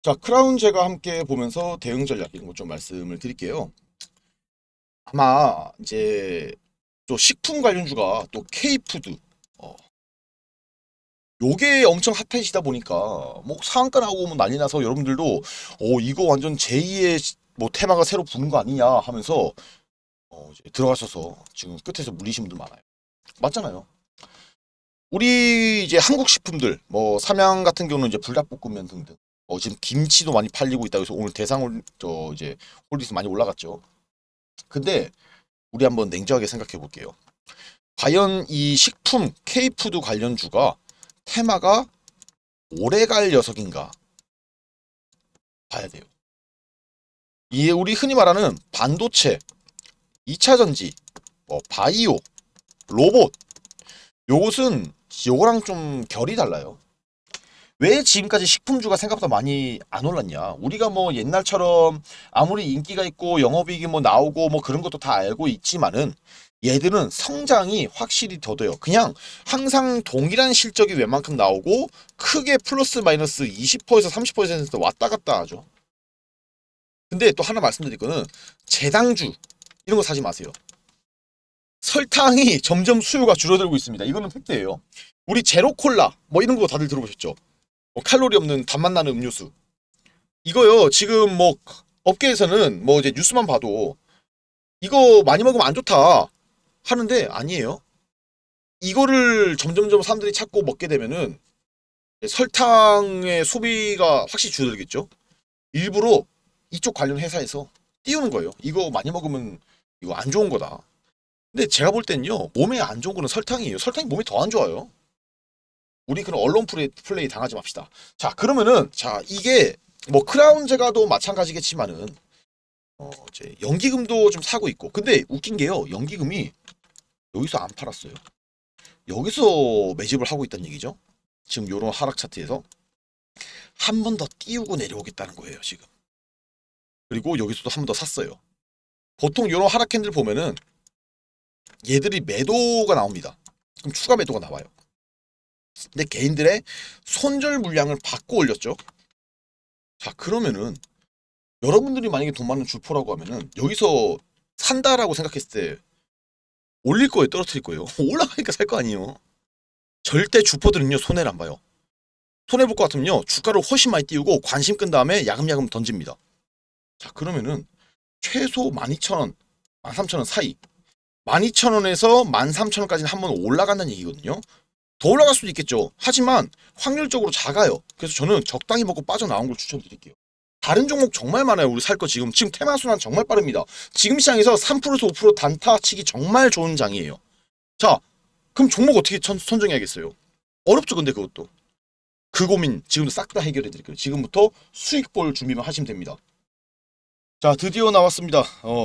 자, 크라운제가 함께 보면서 대응 전략 이런 거 좀 말씀을 드릴게요. 아마 이제 또 식품 관련주가 또 K푸드 요게 엄청 핫해지다 보니까 뭐 상한가 나오고 뭐 난리 나서 여러분들도 이거 완전 제2의 뭐 테마가 새로 부는 거 아니냐 하면서 이제 들어가셔서 지금 끝에서 물리신 분들 많아요. 맞잖아요. 우리 이제 한국 식품들 뭐 삼양 같은 경우는 이제 불닭볶음면 등등 지금 김치도 많이 팔리고 있다고 해서 오늘 대상을 저 이제 홀리스 많이 올라갔죠. 근데 우리 한번 냉정하게 생각해 볼게요. 과연 이 식품 K푸드 관련주가 테마가 오래갈 녀석인가 봐야 돼요. 이게 우리 흔히 말하는 반도체, 2차 전지, 바이오, 로봇 요것은 요거랑 좀 결이 달라요. 왜 지금까지 식품주가 생각보다 많이 안 올랐냐? 우리가 뭐 옛날처럼 아무리 인기가 있고 영업이익이 뭐 나오고 뭐 그런 것도 다 알고 있지만은 얘들은 성장이 확실히 더뎌요. 그냥 항상 동일한 실적이 웬만큼 나오고 크게 플러스 마이너스 20%에서 30% 왔다 갔다 하죠. 근데 또 하나 말씀드릴 거는 재당주 이런 거 사지 마세요. 설탕이 점점 수요가 줄어들고 있습니다. 이거는 팩트예요. 우리 제로 콜라 뭐 이런 거 다들 들어보셨죠? 뭐 칼로리 없는 단맛 나는 음료수. 이거요. 지금 뭐 업계에서는 뭐 이제 뉴스만 봐도 이거 많이 먹으면 안 좋다 하는데 아니에요. 이거를 점점점 사람들이 찾고 먹게 되면은 설탕의 소비가 확실히 줄어들겠죠. 일부러 이쪽 관련 회사에서 띄우는 거예요. 이거 많이 먹으면 이거 안 좋은 거다. 근데 제가 볼 땐요. 몸에 안 좋은 거는 설탕이에요. 설탕이 몸에 더 안 좋아요. 우리 그런 언론 플레이 당하지 맙시다. 자, 그러면은 자, 이게 뭐 크라운 제가도 마찬가지겠지만은 이제 연기금도 좀 사고 있고. 근데 웃긴 게요. 연기금이 여기서 안 팔았어요. 여기서 매집을 하고 있다는 얘기죠. 지금 요런 하락 차트에서 한 번 더 띄우고 내려오겠다는 거예요, 지금. 그리고 여기서도 한 번 더 샀어요. 보통 요런 하락 캔들 보면은 얘들이 매도가 나옵니다. 그럼 추가 매도가 나와요. 근데 개인들의 손절 물량을 받고 올렸죠. 자, 그러면은 여러분들이 만약에 돈 많은 주포라고 하면은 여기서 산다라고 생각했을 때 올릴 거예요, 떨어뜨릴 거예요. 올라가니까 살 거 아니에요. 절대 주포들은요 손해를 안 봐요. 손해 볼 것 같으면요 주가를 훨씬 많이 띄우고 관심 끈 다음에 야금야금 던집니다. 자, 그러면은 최소 12,000원, 13,000원 사이, 12,000원에서 13,000원까지는 한번 올라간다는 얘기거든요. 더 올라갈 수도 있겠죠. 하지만 확률적으로 작아요. 그래서 저는 적당히 먹고 빠져나온 걸 추천드릴게요. 다른 종목 정말 많아요. 우리 살 거 지금 테마 순환 정말 빠릅니다. 지금 시장에서 3%에서 5% 단타 치기 정말 좋은 장이에요. 자, 그럼 종목 어떻게 선정해야겠어요? 어렵죠, 근데 그것도. 그 고민 지금도 싹 다 해결해 드릴게요. 지금부터 수익 볼 준비만 하시면 됩니다. 자, 드디어 나왔습니다.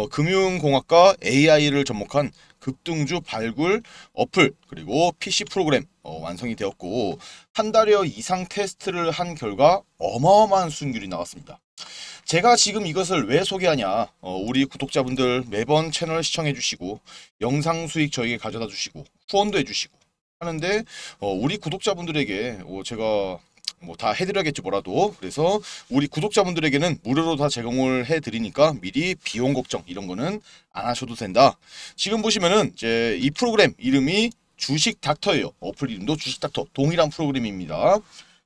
금융공학과 AI를 접목한 급등주 발굴 어플 그리고 PC 프로그램 완성이 되었고 한 달여 이상 테스트를 한 결과 어마어마한 수익률이 나왔습니다. 제가 지금 이것을 왜 소개하냐? 우리 구독자분들 매번 채널 시청해 주시고 영상 수익 저에게 가져다 주시고 후원도 해 주시고 하는데 우리 구독자분들에게 제가 뭐 다 해드려야겠지 뭐라도. 그래서 우리 구독자분들에게는 무료로 다 제공을 해드리니까 미리 비용 걱정 이런 거는 안 하셔도 된다. 지금 보시면은 이제 이 프로그램 이름이 주식 닥터예요. 어플 이름도 주식 닥터 동일한 프로그램입니다.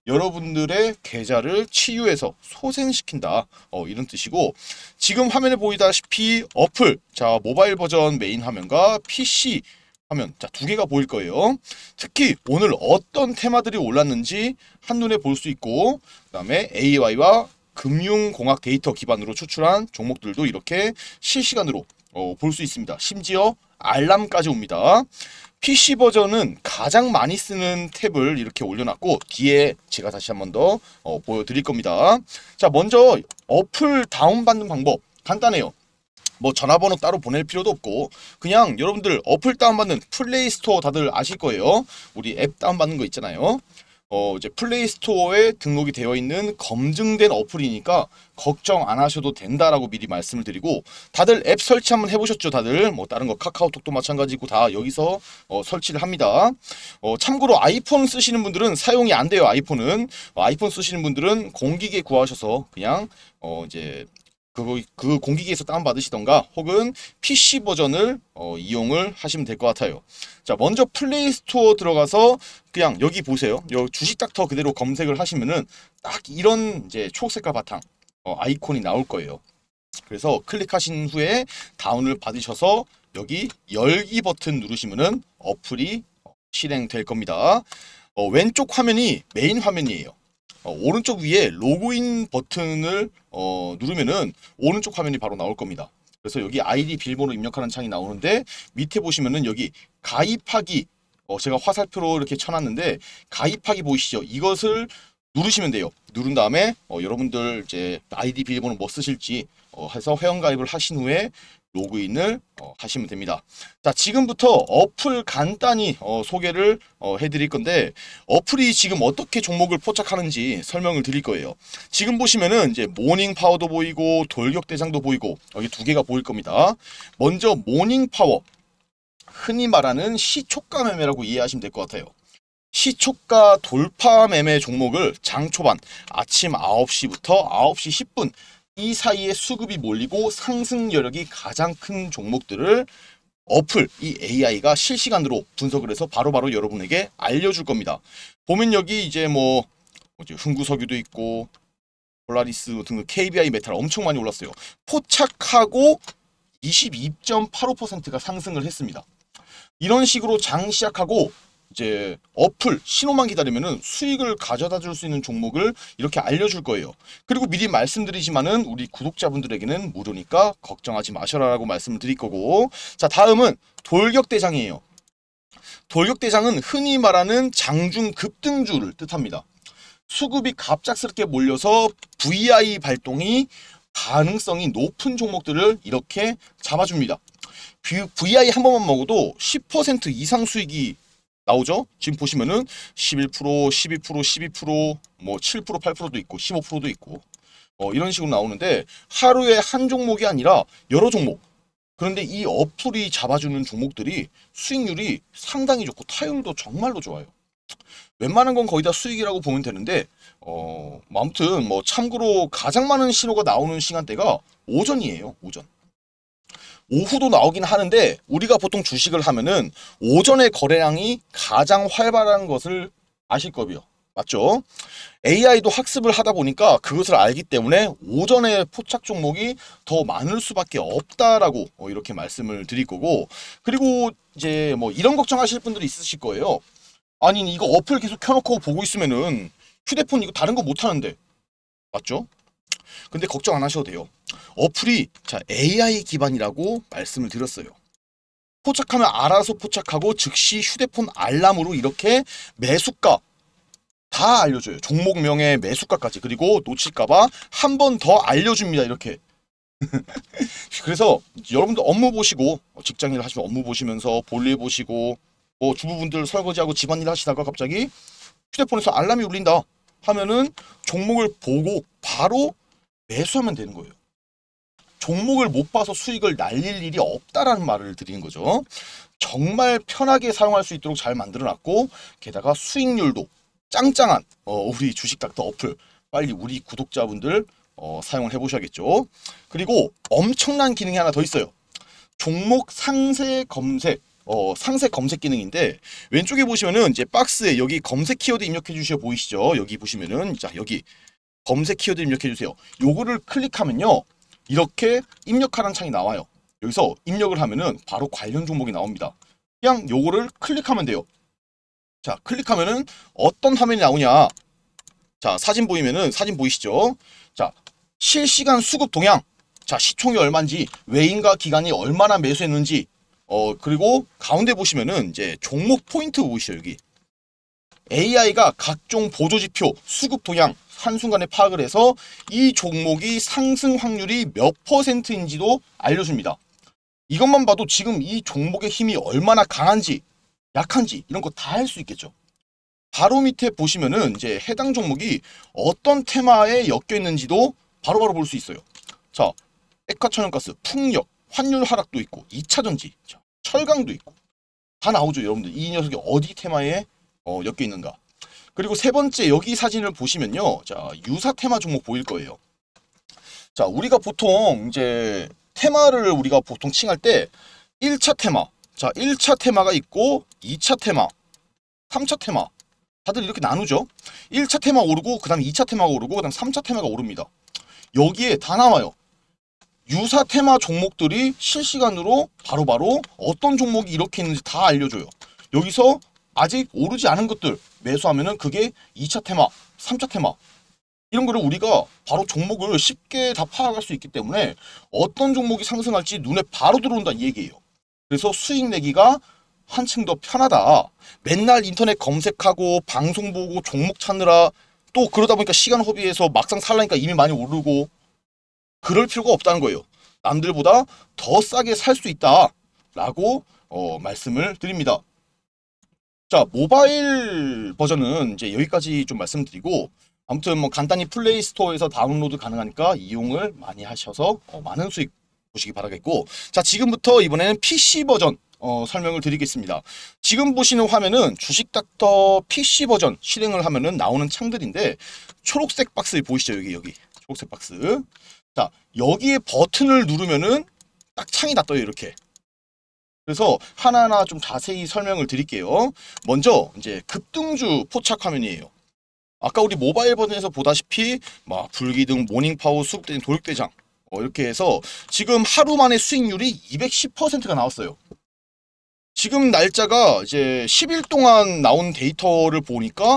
여러분들의 계좌를 치유해서 소생시킨다 이런 뜻이고, 지금 화면에 보이다시피 어플, 자 모바일 버전 메인 화면과 PC 화면, 자 두 개가 보일 거예요. 특히 오늘 어떤 테마들이 올랐는지 한눈에 볼 수 있고, 그 다음에 AI와 금융공학 데이터 기반으로 추출한 종목들도 이렇게 실시간으로 볼 수 있습니다. 심지어 알람까지 옵니다. PC 버전은 가장 많이 쓰는 탭을 이렇게 올려놨고 뒤에 제가 다시 한 번 더 보여드릴 겁니다. 자, 먼저 어플 다운받는 방법 간단해요. 뭐 전화번호 따로 보낼 필요도 없고 그냥 여러분들 어플 다운받는 플레이스토어 다들 아실 거예요. 우리 앱 다운받는 거 있잖아요. 이제 플레이스토어에 등록이 되어 있는 검증된 어플이니까 걱정 안 하셔도 된다라고 미리 말씀을 드리고, 다들 앱 설치 한번 해보셨죠? 다들 뭐 다른 거 카카오톡도 마찬가지고 다 여기서 설치를 합니다. 참고로 아이폰 쓰시는 분들은 사용이 안 돼요. 아이폰은 아이폰 쓰시는 분들은 공기계 구하셔서 그냥 이제 그 공기기에서 다운받으시던가 혹은 PC 버전을 이용을 하시면 될 것 같아요. 자, 먼저 플레이스토어 들어가서 그냥 여기 보세요. 여기 주식닥터 그대로 검색을 하시면은 딱 이런 이제 초록색깔 바탕 아이콘이 나올 거예요. 그래서 클릭하신 후에 다운을 받으셔서 여기 열기 버튼 누르시면은 어플이 실행될 겁니다. 왼쪽 화면이 메인 화면이에요. 오른쪽 위에 로그인 버튼을 누르면은 오른쪽 화면이 바로 나올 겁니다. 그래서 여기 아이디 비밀번호 입력하는 창이 나오는데 밑에 보시면은 여기 가입하기, 제가 화살표로 이렇게 쳐놨는데 가입하기 보이시죠? 이것을 누르시면 돼요. 누른 다음에 여러분들 이제 아이디 비밀번호 뭐 쓰실지 해서 회원가입을 하신 후에 로그인을 하시면 됩니다. 자, 지금부터 어플 간단히 소개를 해드릴 건데, 어플이 지금 어떻게 종목을 포착하는지 설명을 드릴 거예요. 지금 보시면은 이제 모닝 파워도 보이고 돌격 대장도 보이고 여기 두 개가 보일 겁니다. 먼저 모닝 파워, 흔히 말하는 시초가 매매라고 이해하시면 될 것 같아요. 시초가 돌파 매매 종목을 장 초반 아침 9시부터 9시 10분 이 사이에 수급이 몰리고 상승 여력이 가장 큰 종목들을 어플, 이 AI가 실시간으로 분석을 해서 바로바로 여러분에게 알려줄 겁니다. 보면 여기 이제 뭐 흥구석유도 있고 폴라리스 등등 KBI 메탈 엄청 많이 올랐어요. 포착하고 22.85%가 상승을 했습니다. 이런 식으로 장 시작하고 이제 어플 신호만 기다리면은 수익을 가져다 줄 수 있는 종목을 이렇게 알려줄 거예요. 그리고 미리 말씀드리지만은 우리 구독자분들에게는 무료니까 걱정하지 마셔라라고 말씀을 드릴 거고, 자, 다음은 돌격대장이에요. 돌격대장은 흔히 말하는 장중 급등주를 뜻합니다. 수급이 갑작스럽게 몰려서 VI 발동이 가능성이 높은 종목들을 이렇게 잡아줍니다. VI 한 번만 먹어도 10% 이상 수익이 나오죠. 지금 보시면은 11%, 12%, 12%, 뭐 7%, 8%도 있고 15%도 있고 이런 식으로 나오는데 하루에 한 종목이 아니라 여러 종목. 그런데 이 어플이 잡아주는 종목들이 수익률이 상당히 좋고 타율도 정말로 좋아요. 웬만한 건 거의 다 수익이라고 보면 되는데 아무튼 뭐 참고로 가장 많은 신호가 나오는 시간대가 오전이에요. 오전. 오후도 나오긴 하는데 우리가 보통 주식을 하면은 오전에 거래량이 가장 활발한 것을 아실 거고요. 맞죠? AI도 학습을 하다 보니까 그것을 알기 때문에 오전에 포착 종목이 더 많을 수밖에 없다라고 이렇게 말씀을 드릴 거고, 그리고 이제 뭐 이런 걱정하실 분들이 있으실 거예요. 아니 이거 어플 계속 켜놓고 보고 있으면은 휴대폰 이거 다른 거 못 하는데, 맞죠? 근데 걱정 안 하셔도 돼요. 어플이 AI 기반이라고 말씀을 드렸어요. 포착하면 알아서 포착하고 즉시 휴대폰 알람으로 이렇게 매수가 다 알려줘요. 종목명의 매수가까지. 그리고 놓칠까봐 한 번 더 알려줍니다. 이렇게. 그래서 여러분들 업무 보시고 직장일 하시면 업무 보시면서 볼일 보시고 뭐 주부분들 설거지하고 집안일 하시다가 갑자기 휴대폰에서 알람이 울린다 하면은 종목을 보고 바로 매수하면 되는 거예요. 종목을 못 봐서 수익을 날릴 일이 없다라는 말을 드리는 거죠. 정말 편하게 사용할 수 있도록 잘 만들어놨고, 게다가 수익률도 짱짱한 우리 주식닥터 어플, 빨리 우리 구독자분들 사용을 해보셔야겠죠. 그리고 엄청난 기능이 하나 더 있어요. 종목 상세 검색, 상세 검색 기능인데, 왼쪽에 보시면은 이제 박스에 여기 검색 키워드 입력해 주셔 보이시죠? 여기 보시면은 자, 여기 검색 키워드 입력해 주세요. 요거를 클릭하면요, 이렇게 입력하라는 창이 나와요. 여기서 입력을 하면은 바로 관련 종목이 나옵니다. 그냥 요거를 클릭하면 돼요. 자, 클릭하면은 어떤 화면이 나오냐. 자, 사진 보이면은, 사진 보이시죠? 자, 실시간 수급 동향. 자, 시총이 얼마인지, 외인과 기관이 얼마나 매수했는지, 그리고 가운데 보시면은 이제 종목 포인트 보이시죠? 여기. AI가 각종 보조지표, 수급 동향 한순간에 파악을 해서 이 종목이 상승 확률이 몇 %인지도 알려줍니다. 이것만 봐도 지금 이 종목의 힘이 얼마나 강한지 약한지 이런 거 다 할 수 있겠죠. 바로 밑에 보시면은 이제 해당 종목이 어떤 테마에 엮여 있는지도 바로바로 볼 수 있어요. 자, 액화천연가스, 풍력, 환율 하락도 있고 2차전지, 철강도 있고 다 나오죠, 여러분들. 이 녀석이 어디 테마에 엮여 있는가. 그리고 세 번째 여기 사진을 보시면요. 자, 유사 테마 종목 보일 거예요. 자, 우리가 보통 이제 테마를 우리가 보통 칭할 때 1차 테마. 자, 1차 테마가 있고 2차 테마, 3차 테마. 다들 이렇게 나누죠. 1차 테마 오르고 그다음 2차 테마가 오르고 그다음 3차 테마가 오릅니다. 여기에 다 나와요. 유사 테마 종목들이 실시간으로 바로바로 어떤 종목이 이렇게 있는지 다 알려줘요. 여기서 아직 오르지 않은 것들 매수하면은 그게 2차 테마, 3차 테마 이런 거를 우리가 바로 종목을 쉽게 다 파악할 수 있기 때문에 어떤 종목이 상승할지 눈에 바로 들어온다는 얘기예요. 그래서 수익 내기가 한층 더 편하다. 맨날 인터넷 검색하고 방송 보고 종목 찾느라 또 그러다 보니까 시간 허비해서 막상 살라니까 이미 많이 오르고 그럴 필요가 없다는 거예요. 남들보다 더 싸게 살 수 있다라고 말씀을 드립니다. 자, 모바일 버전은 이제 여기까지 좀 말씀드리고 아무튼 뭐 간단히 플레이 스토어에서 다운로드 가능하니까 이용을 많이 하셔서 많은 수익 보시기 바라겠고, 자, 지금부터 이번에는 PC 버전 설명을 드리겠습니다. 지금 보시는 화면은 주식닥터 PC 버전 실행을 하면은 나오는 창들인데 초록색 박스 보이시죠? 여기 초록색 박스. 자, 여기에 버튼을 누르면은 딱 창이 다 떠요, 이렇게. 그래서 하나하나 좀 자세히 설명을 드릴게요. 먼저 이제 급등주 포착 화면이에요. 아까 우리 모바일 버전에서 보다시피 막 불기둥, 모닝파워, 수급대장, 도육대장 이렇게 해서 지금 하루 만에 수익률이 210%가 나왔어요. 지금 날짜가 이제 10일 동안 나온 데이터를 보니까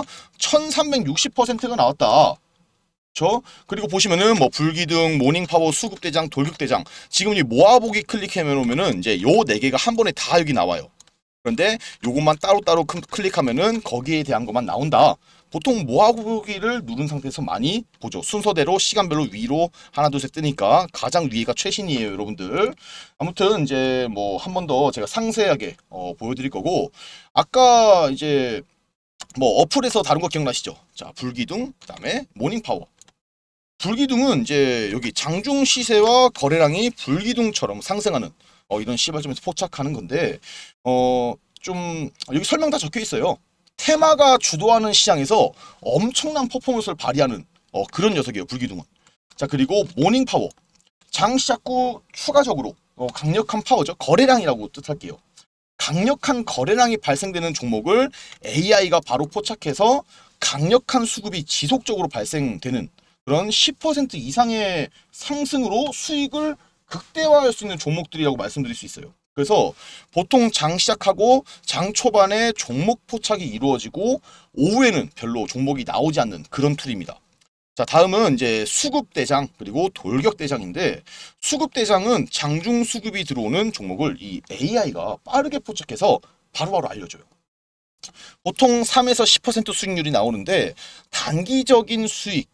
1360%가 나왔다. 그리고 보시면은 뭐 불기둥, 모닝파워, 수급대장, 돌격대장 지금 이 모아보기 클릭해 놓으면은 이제 요 4개가 한 번에 다 여기 나와요. 그런데 요것만 따로따로 클릭하면은 거기에 대한 것만 나온다. 보통 모아보기를 누른 상태에서 많이 보죠. 순서대로 시간별로 위로 하나 둘 셋 뜨니까 가장 위에가 최신이에요, 여러분들. 아무튼 이제 뭐 한 번 더 제가 상세하게 보여드릴 거고, 아까 이제 뭐 어플에서 다른 거 기억나시죠? 자, 불기둥, 그다음에 모닝파워. 불기둥은 이제 여기 장중 시세와 거래량이 불기둥처럼 상승하는 이런 시발점에서 포착하는 건데 좀 여기 설명 다 적혀 있어요. 테마가 주도하는 시장에서 엄청난 퍼포먼스를 발휘하는 그런 녀석이에요, 불기둥은. 자, 그리고 모닝파워. 장 시작 후 추가적으로 강력한 파워죠. 거래량이라고 뜻할게요. 강력한 거래량이 발생되는 종목을 AI가 바로 포착해서 강력한 수급이 지속적으로 발생되는 그런 10% 이상의 상승으로 수익을 극대화할 수 있는 종목들이라고 말씀드릴 수 있어요. 그래서 보통 장 시작하고 장 초반에 종목 포착이 이루어지고 오후에는 별로 종목이 나오지 않는 그런 툴입니다. 자, 다음은 이제 수급대장 그리고 돌격대장인데, 수급대장은 장중 수급이 들어오는 종목을 이 AI가 빠르게 포착해서 바로바로 알려줘요. 보통 3에서 10% 수익률이 나오는데 단기적인 수익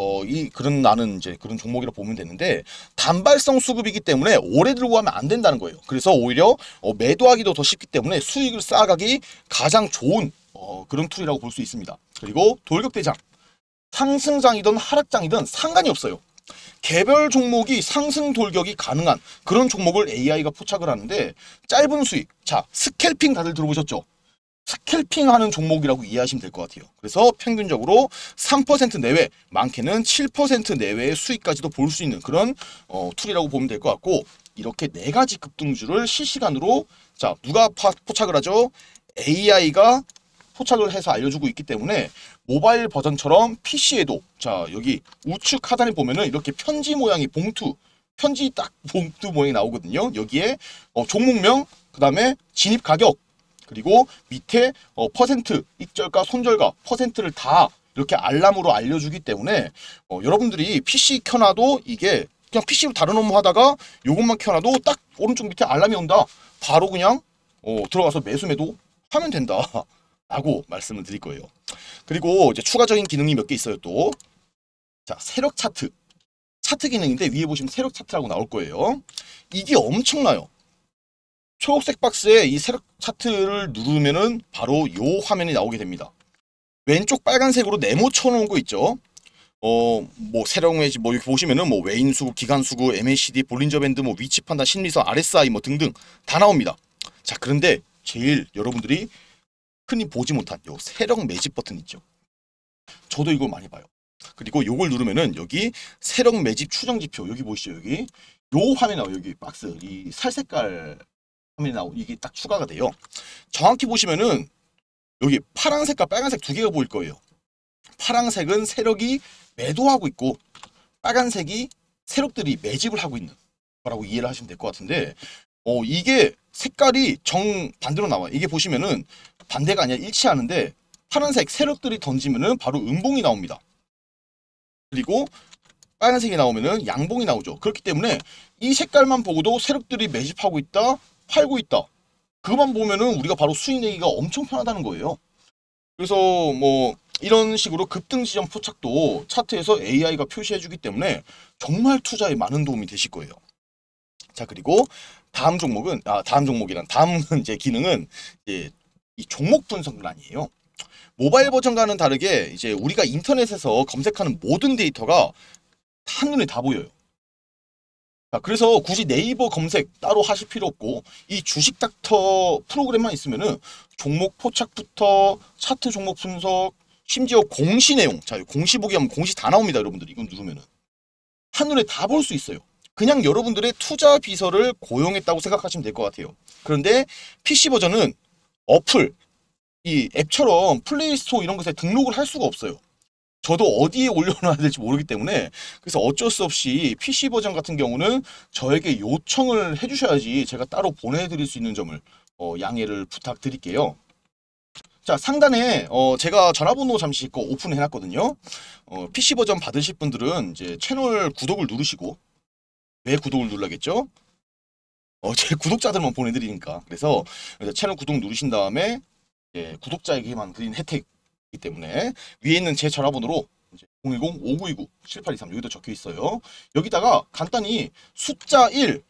나는 이제 그런 종목이라 보면 되는데, 단발성 수급이기 때문에 오래 들고 가면 안 된다는 거예요. 그래서 오히려 매도하기도 더 쉽기 때문에 수익을 쌓아가기 가장 좋은 그런 툴이라고 볼 수 있습니다. 그리고 돌격대장. 상승장이든 하락장이든 상관이 없어요. 개별 종목이 상승 돌격이 가능한 그런 종목을 AI가 포착을 하는데, 짧은 수익. 자, 스캘핑 다들 들어보셨죠? 스캘핑하는 종목이라고 이해하시면 될 것 같아요. 그래서 평균적으로 3% 내외, 많게는 7% 내외의 수익까지도 볼 수 있는 그런 툴이라고 보면 될 것 같고, 이렇게 4가지 급등주를 실시간으로, 자, 누가 포착을 하죠? AI가 포착을 해서 알려주고 있기 때문에 모바일 버전처럼 PC에도, 자, 여기 우측 하단에 보면은 이렇게 편지 모양이 편지 딱 봉투 모양이 나오거든요. 여기에 종목명, 그 다음에 진입 가격, 그리고 밑에 퍼센트, 익절가, 손절가, 퍼센트를 다 이렇게 알람으로 알려주기 때문에 여러분들이 PC 켜놔도 이게 그냥 PC로 다른 업무 하다가 요것만 켜놔도 딱 오른쪽 밑에 알람이 온다. 바로 그냥 들어가서 매수 매도 하면 된다 라고 말씀을 드릴 거예요. 그리고 이제 추가적인 기능이 몇 개 있어요. 또, 자, 세력 차트 기능인데 위에 보시면 세력 차트라고 나올 거예요. 이게 엄청나요. 초록색 박스에 이 세력 차트를 누르면은 바로 요 화면이 나오게 됩니다. 왼쪽 빨간색으로 네모 쳐놓은 거 있죠. 뭐 세력 매집 뭐 이렇게 보시면은 뭐 외인 수급, 기간 수급, MACD, 볼린저 밴드, 뭐 위치 판단, 심리선, RSI 뭐 등등 다 나옵니다. 자, 그런데 제일 여러분들이 흔히 보지 못한 요 세력 매집 버튼 있죠. 저도 이거 많이 봐요. 그리고 요걸 누르면은 여기 세력 매집 추정 지표 여기 보이시죠? 여기 요 화면이 나와요. 여기 박스 이 살색깔 화면이 나오고 이게 딱 추가가 돼요. 정확히 보시면은 여기 파란색과 빨간색 두 개가 보일 거예요. 파란색은 세력이 매도하고 있고 빨간색이 세력들이 매집을 하고 있는 거라고 이해를 하시면 될 것 같은데 이게 색깔이 정반대로 나와요. 이게 보시면은 반대가 아니라 일치하는데 파란색 세력들이 던지면은 바로 음봉이 나옵니다. 그리고 빨간색이 나오면은 양봉이 나오죠. 그렇기 때문에 이 색깔만 보고도 세력들이 매집하고 있다, 팔고 있다. 그것만 보면은 우리가 바로 수익 내기가 엄청 편하다는 거예요. 그래서 뭐 이런 식으로 급등 지점 포착도 차트에서 AI가 표시해주기 때문에 정말 투자에 많은 도움이 되실 거예요. 자, 그리고 다음 종목이란 이제 기능은 이제 이 종목 분석란이에요. 모바일 버전과는 다르게 이제 우리가 인터넷에서 검색하는 모든 데이터가 한눈에 다 보여요. 자, 그래서 굳이 네이버 검색 따로 하실 필요 없고 이 주식 닥터 프로그램만 있으면은 종목 포착부터 차트 종목 분석 심지어 공시 내용, 자, 공시 보기 하면 공시 다 나옵니다, 여러분들. 이건 누르면은 한눈에 다 볼 수 있어요. 그냥 여러분들의 투자 비서를 고용했다고 생각하시면 될 것 같아요. 그런데 PC 버전은 어플, 이 앱처럼 플레이스토어 이런 것에 등록을 할 수가 없어요. 저도 어디에 올려놔야 될지 모르기 때문에 그래서 어쩔 수 없이 PC 버전 같은 경우는 저에게 요청을 해주셔야지 제가 따로 보내드릴 수 있는 점을 양해를 부탁드릴게요. 자, 상단에 제가 전화번호 잠시 오픈해놨거든요. PC 버전 받으실 분들은 이제 채널 구독을 누르시고 왜 구독을 눌러야겠죠? 제 구독자들만 보내드리니까. 그래서 채널 구독 누르신 다음에 구독자에게만 드린 혜택이기 때문에 위에 있는 제 전화번호로 010-5929-7823 여기도 적혀 있어요. 여기다가 간단히 숫자 1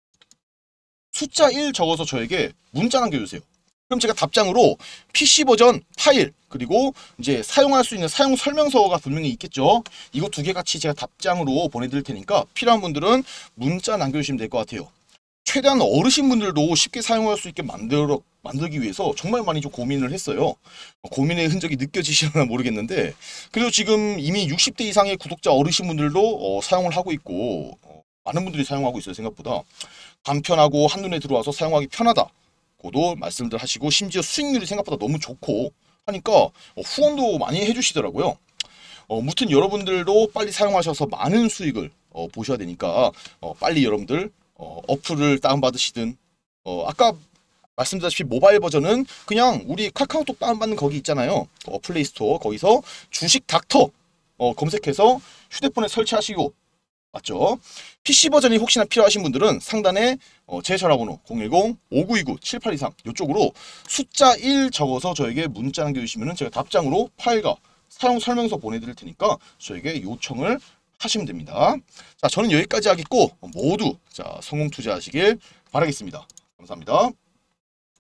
적어서 저에게 문자 남겨주세요. 그럼 제가 답장으로 PC 버전 파일 그리고 이제 사용할 수 있는 사용 설명서가 분명히 있겠죠. 이거 두 개 같이 제가 답장으로 보내드릴 테니까 필요한 분들은 문자 남겨주시면 될 것 같아요. 최대한 어르신분들도 쉽게 사용할 수 있게 만들기 위해서 정말 많이 좀 고민을 했어요. 고민의 흔적이 느껴지시나 모르겠는데 그래도 지금 이미 60대 이상의 구독자 어르신분들도 사용을 하고 있고 많은 분들이 사용하고 있어요. 생각보다 간편하고 한눈에 들어와서 사용하기 편하다고도 말씀들 하시고 심지어 수익률이 생각보다 너무 좋고 하니까 후원도 많이 해주시더라고요. 무튼 여러분들도 빨리 사용하셔서 많은 수익을 보셔야 되니까 빨리 여러분들 어플을 다운받으시든 아까 말씀드렸다시피 모바일 버전은 그냥 우리 카카오톡 다운받는 거기 있잖아요. 플레이스토어 거기서 주식 닥터 검색해서 휴대폰에 설치하시고 맞죠? PC 버전이 혹시나 필요하신 분들은 상단에 제 전화번호 010-5929-7823 이쪽으로 숫자 1 적어서 저에게 문자 남겨주시면 제가 답장으로 파일과 사용 설명서 보내드릴 테니까 저에게 요청을 하시면 됩니다. 자, 저는 여기까지 하겠고 모두 자 성공 투자하시길 바라겠습니다. 감사합니다.